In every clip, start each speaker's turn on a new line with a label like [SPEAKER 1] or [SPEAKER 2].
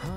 [SPEAKER 1] Huh?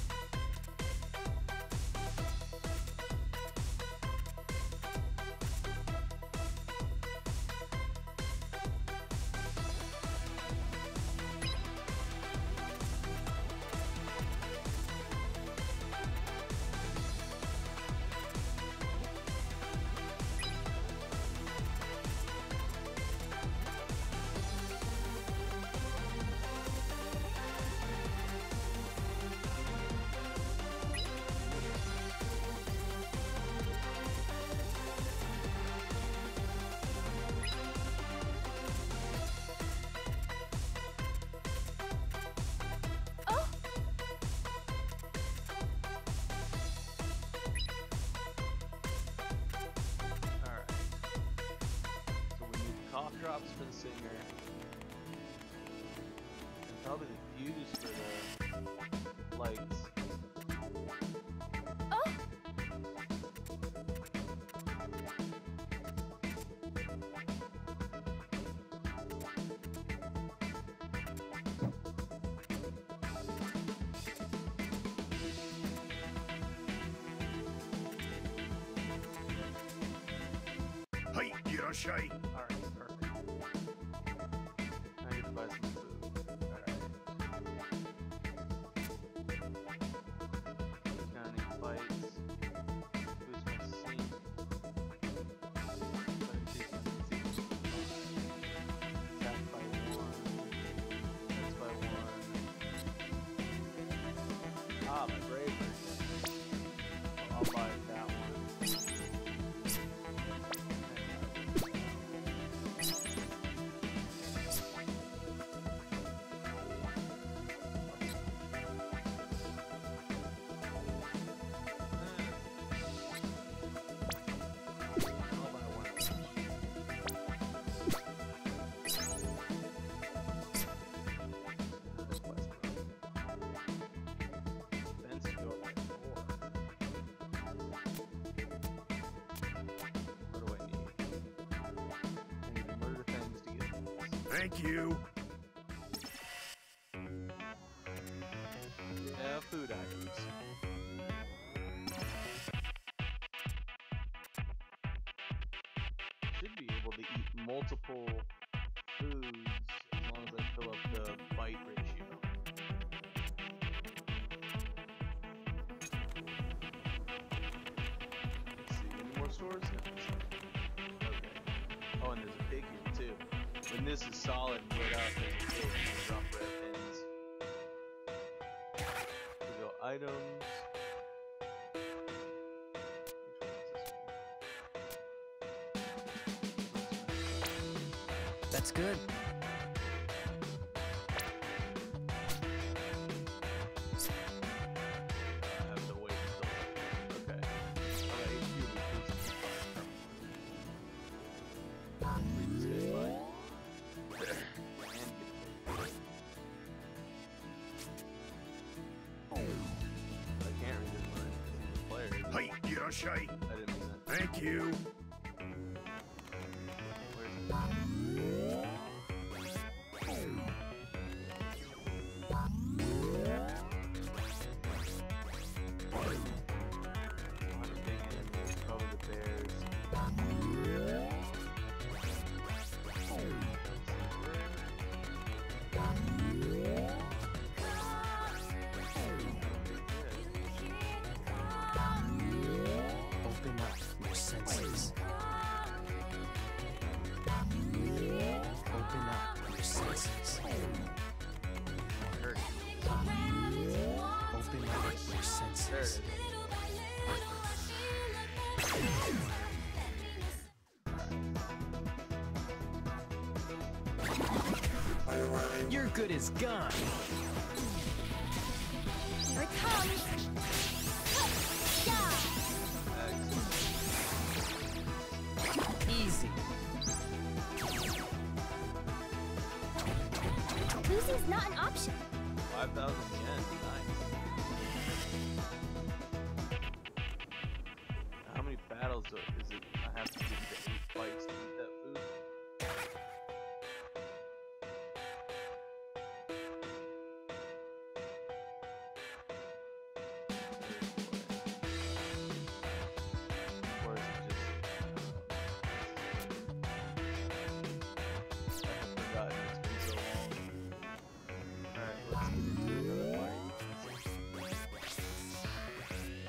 [SPEAKER 2] Cough drops for the singer, and probably the fuse for the lights.
[SPEAKER 3] Hey, Irashai!
[SPEAKER 2] Alright, perfect. Now I get to buy some food. Alright. Gonna need fights. Boost my sync. Attack by 1. That's by 1. Ah, my bravery. I'll buy that one.
[SPEAKER 3] Thank you!
[SPEAKER 2] Yeah, food items. Should be able to eat multiple foods as long as I fill up the bite ratio. Let's see, any more stores? No, okay. Oh, and there's a pig here too. When this is solid and lit up, there's a pig and drop red pins. We go items.
[SPEAKER 1] That's good.
[SPEAKER 2] I have to wait until. Okay. Alright, HQ increases the fire. I can't read his mind. The player.
[SPEAKER 3] Hey, Irashai!
[SPEAKER 2] I didn't mean that.
[SPEAKER 3] Thank you!
[SPEAKER 2] Where's it? Probably the bears.
[SPEAKER 1] Open up your senses. Open up your senses.
[SPEAKER 2] Hurt.
[SPEAKER 1] Open up your senses.
[SPEAKER 2] There it is.
[SPEAKER 1] You're good as gone.
[SPEAKER 4] Here it comes! Yeah!
[SPEAKER 1] Easy.
[SPEAKER 4] Losing's not an option.
[SPEAKER 2] 5,000 yen. Nice. How many battles is it? I have to do to 8 fights to eat that food.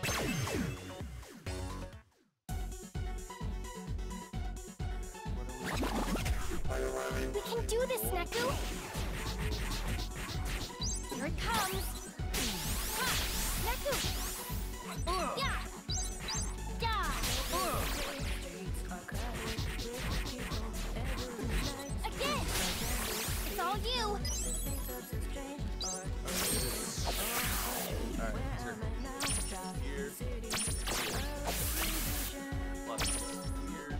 [SPEAKER 4] We can do this, Neku! Here it comes! Ha! Neku! Yeah! Die! Again! It's all you!
[SPEAKER 2] Alright, circle. Here. Plus here.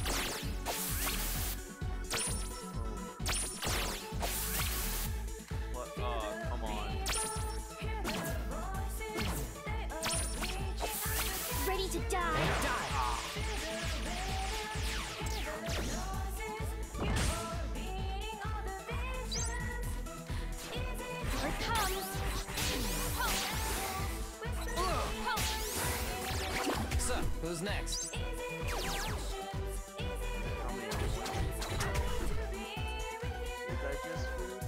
[SPEAKER 2] What? Oh, come on.
[SPEAKER 4] Ready to die! Here it comes! Ho! Ho!
[SPEAKER 1] So, who's next?
[SPEAKER 2] How many digest food?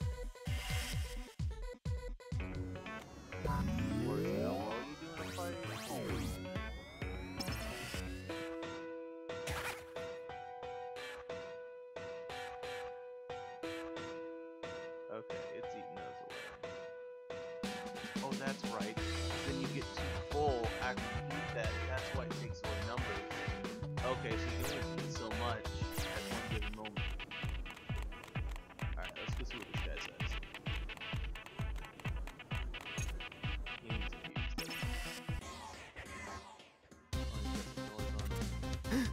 [SPEAKER 2] Or is that while you doing a fight? Okay, it's eating those away. Oh, that's right. Then you get too full after you eat that. That's why it takes away numbers. Okay, so you can only eat so much at one given moment. Alright, let's go see what this guy says. He needs to use this. Oh, he's got some noise on it.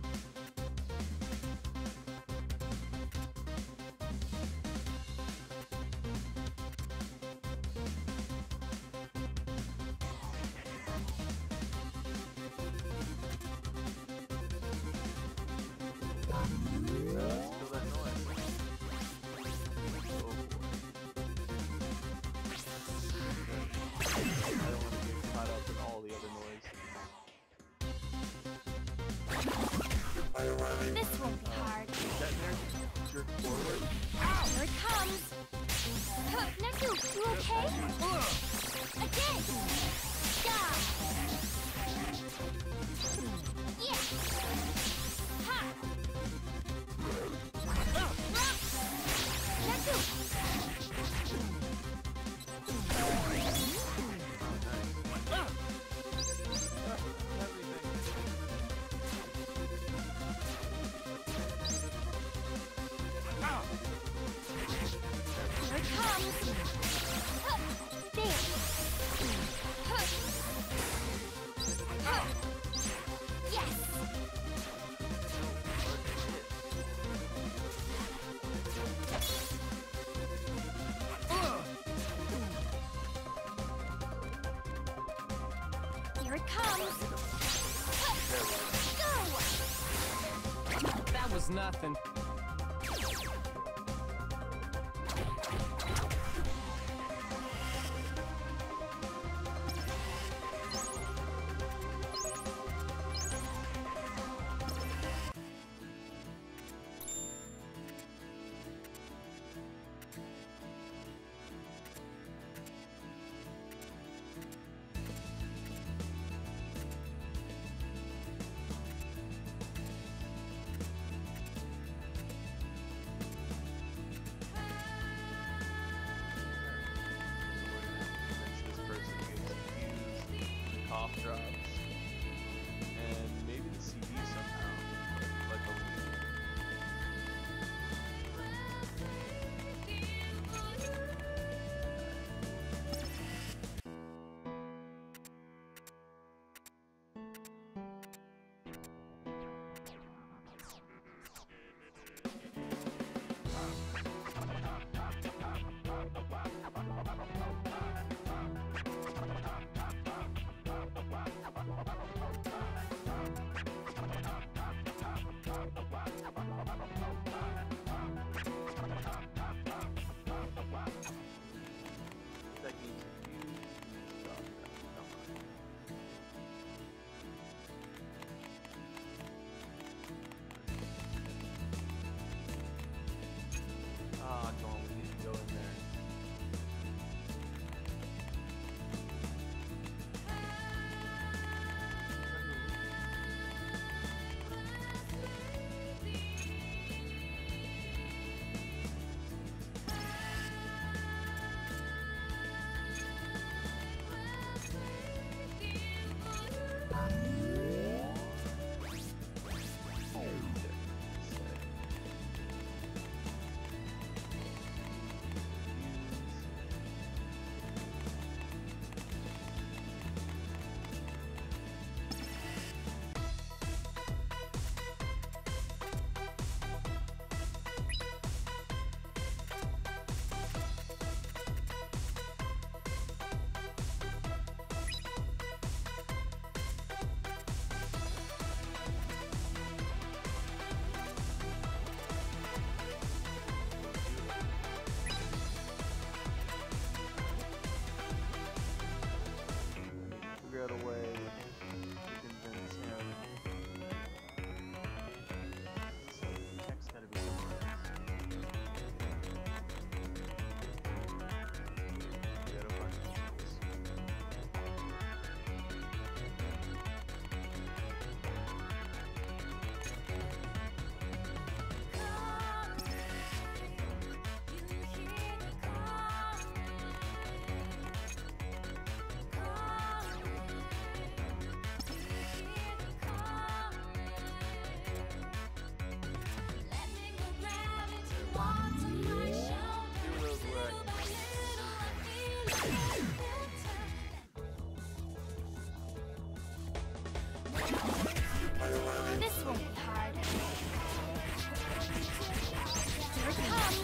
[SPEAKER 2] Let's feel that noise. Oh boy. I don't want to get caught up in all the other noise.
[SPEAKER 4] This won't be hard.
[SPEAKER 2] That nerd jerk forward.
[SPEAKER 4] Here it comes! Huh, Neku, you okay? Again! Die! Yeah! Ha! Neku! Here it comes! Huh, there! Huh. Huh. Yes! Here it comes! Huh. Go!
[SPEAKER 1] That was nothing.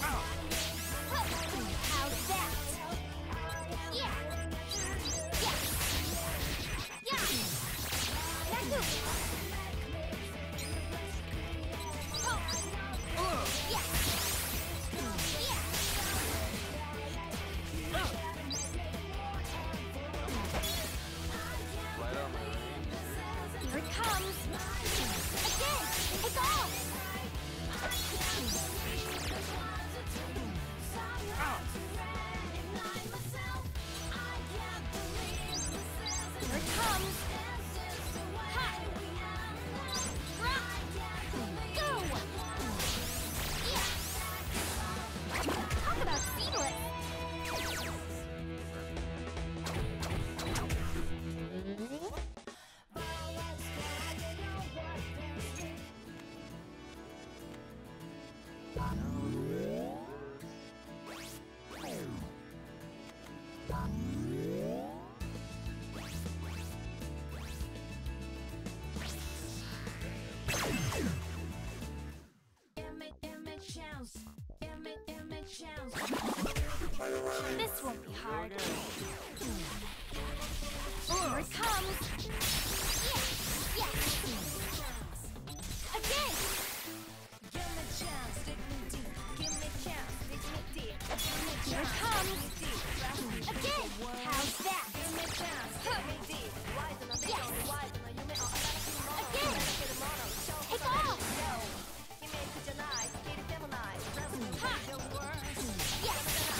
[SPEAKER 4] How's that? Yeah. Yeah. Yeah. Naku. Oh. Yeah. Yeah.
[SPEAKER 2] Right on my range.
[SPEAKER 4] Here it comes. Again. Take off. Here it comes. Ha! Rock! Go! Yeah! Talk about seamless! This won't be hard. Here it comes. Yeah, yeah. Again. Give me a chance, dig me deep. Give me a chance, dig me deep. Here it comes. Again. How's that? Give me a chance, dig me deep. Yes. Again. Take off. Ha. Yes.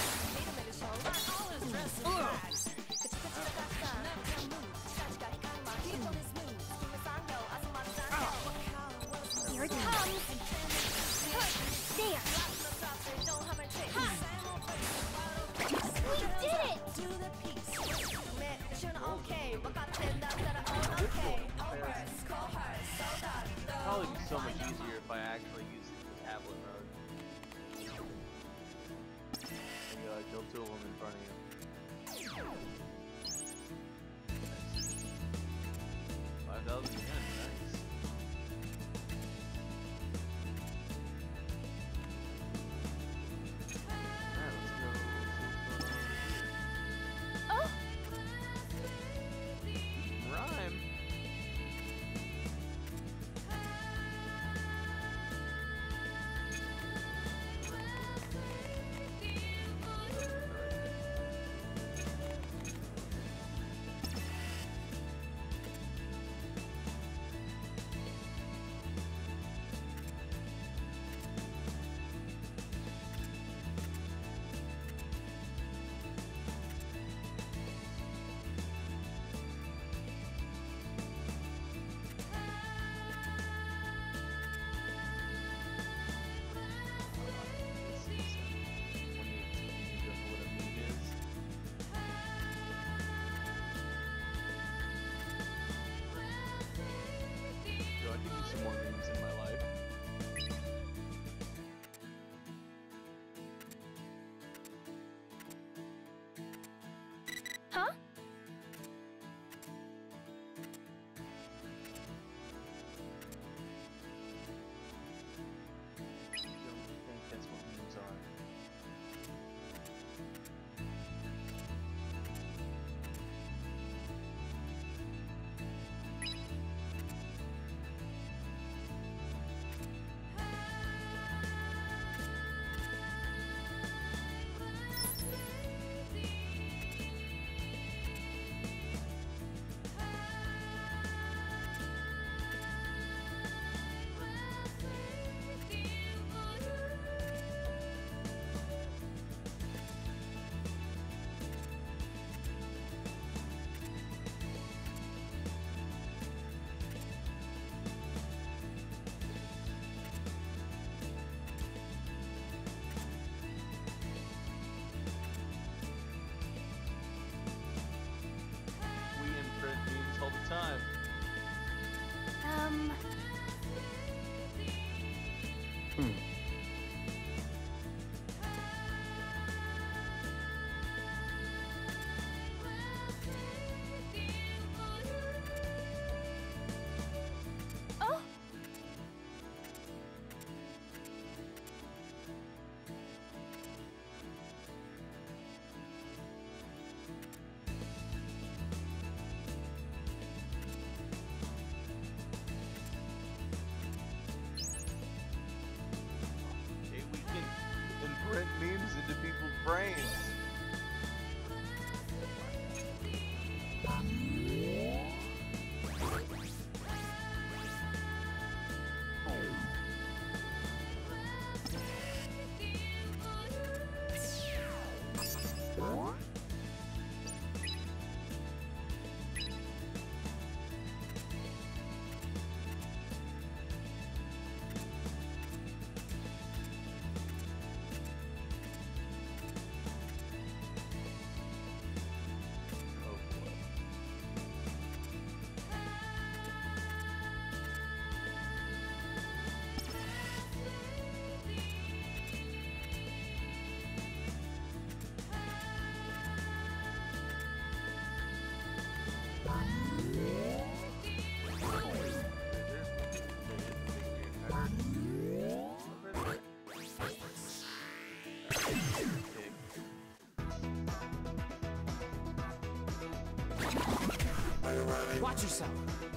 [SPEAKER 4] Here it comes. There. Ha. We did it.
[SPEAKER 2] Probably be so much easier if I actually use the tablet mode. Maybe I kill two of them in front of you. 5,000 yen, nice. Alright, let's go.
[SPEAKER 4] Oh.
[SPEAKER 2] Rhyme.
[SPEAKER 4] Huh?
[SPEAKER 2] I think that's what memes are. print memes into people's brains.
[SPEAKER 1] Watch yourself.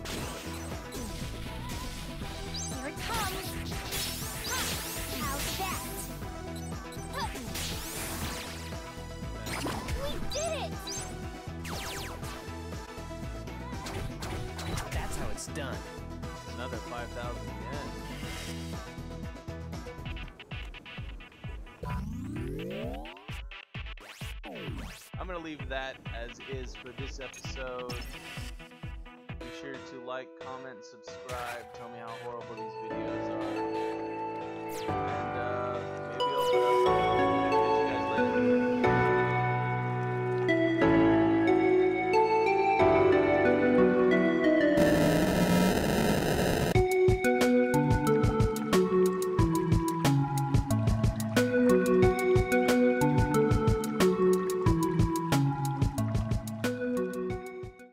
[SPEAKER 4] Here it comes. Ha! How's that? Huh. We did it!
[SPEAKER 1] That's how it's done.
[SPEAKER 2] Another 5,000 yen. I'm gonna leave that as is for this episode. Be sure to like, comment, subscribe, tell me how horrible these videos are. And